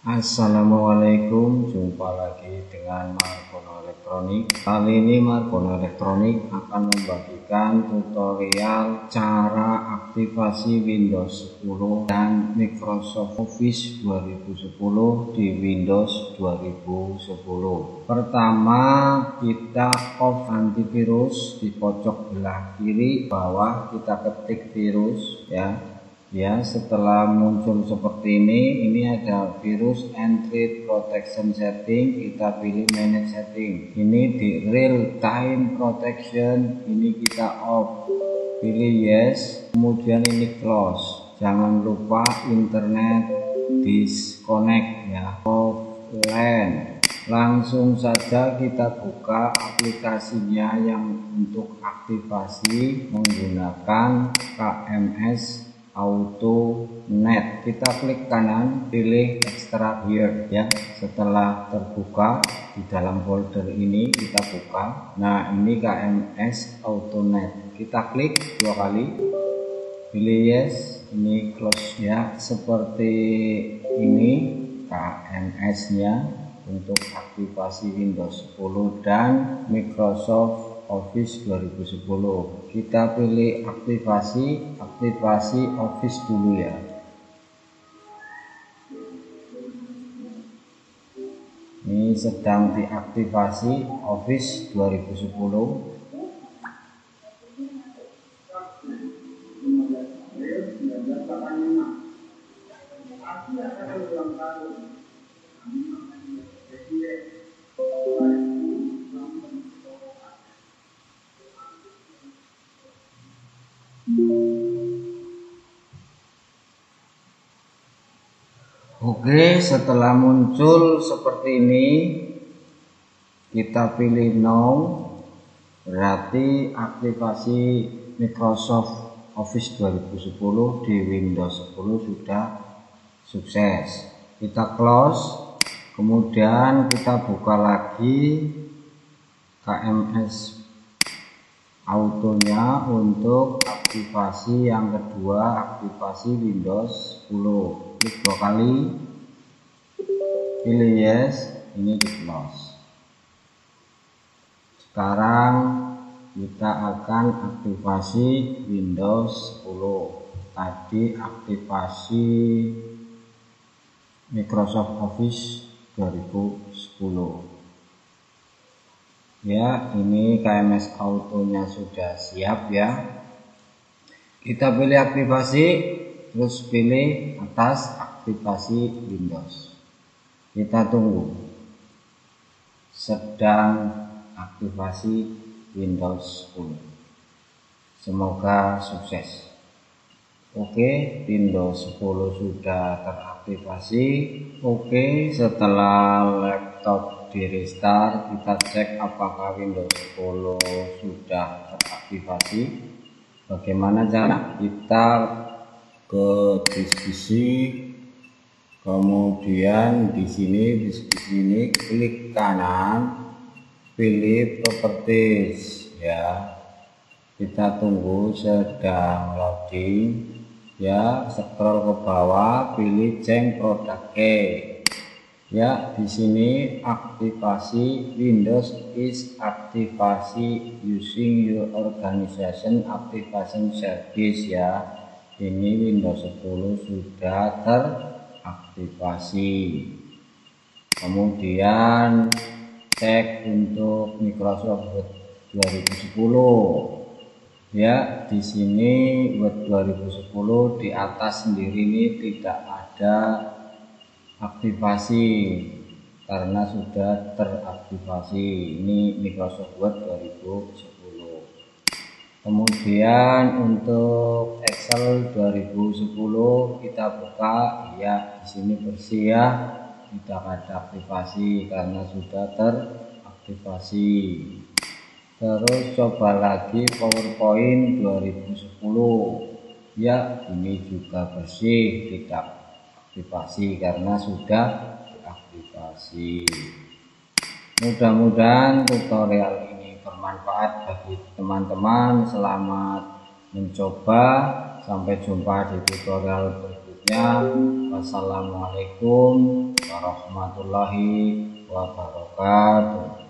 Assalamualaikum, jumpa lagi dengan Margono Elektronik. Kali ini Margono Elektronik akan membagikan tutorial cara aktivasi Windows 10 dan Microsoft Office 2010 di Windows 2010. Pertama, kita off antivirus di pojok belah kiri bawah, kita ketik virus ya. Setelah muncul seperti ini ada virus entry protection setting, kita pilih manage setting. Ini di real time protection, ini kita off, pilih yes, kemudian ini close. Jangan lupa internet disconnect ya, offline. Langsung saja kita buka aplikasinya yang untuk aktivasi menggunakan KMS Auto Net. Kita klik kanan, pilih extract here ya. Setelah terbuka di dalam folder ini, kita buka. Nah, ini KMS Auto Net. Kita klik 2 kali, pilih yes, ini close ya. Seperti ini KMS nya untuk aktivasi Windows 10 dan Microsoft Office 2010. Kita pilih aktivasi Office dulu ya. Ini sedang diaktifasi Office 2010. Oke, setelah muncul seperti ini, kita pilih no, berarti aktivasi Microsoft Office 2010 di Windows 10 sudah sukses. Kita close, kemudian kita buka lagi KMS autonya untuk aktivasi yang kedua, aktivasi Windows 10. Klik 2 kali, pilih yes, ini di close. Sekarang kita akan aktivasi Windows 10. Tadi aktivasi Microsoft Office 2010 ya. Ini KMS autonya sudah siap ya. Kita pilih aktivasi, terus pilih atas aktivasi Windows. Kita tunggu, sedang aktivasi Windows 10. Semoga sukses. Oke, Windows 10 sudah teraktivasi. Oke, setelah laptop di restart, kita cek apakah Windows 10 sudah teraktivasi. Bagaimana cara? Kita ke diskusi, kemudian di sini klik kanan, pilih properties ya. Kita tunggu, sedang loading ya. Scroll ke bawah, pilih change product key ya. Di sini aktivasi Windows is aktivasi using your organization activation service ya. Ini Windows 10 sudah teraktivasi. Kemudian cek untuk Microsoft Word 2010 ya. Di sini Word 2010 di atas sendiri ini tidak ada aktivasi karena sudah teraktivasi. Ini Microsoft Word 2010. Kemudian untuk Excel 2010 kita buka ya. Di sini bersih ya, tidak ada aktivasi karena sudah teraktivasi. Terus coba lagi PowerPoint 2010 ya. Ini juga bersih, tidak aktivasi karena sudah diaktifasi. Mudah-mudahan tutorial ini bermanfaat bagi teman-teman. Selamat mencoba, sampai jumpa di tutorial berikutnya. Wassalamualaikum warahmatullahi wabarakatuh.